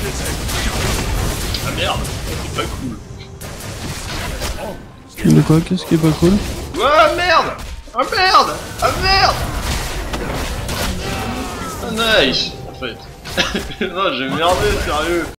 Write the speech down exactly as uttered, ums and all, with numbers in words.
Ah merde, c'est pas cool. De quoi? Qu'est-ce qui est pas cool? Ah merde! Ah merde! Ah merde! Ah nice! En fait. Non, j'ai merdé, sérieux.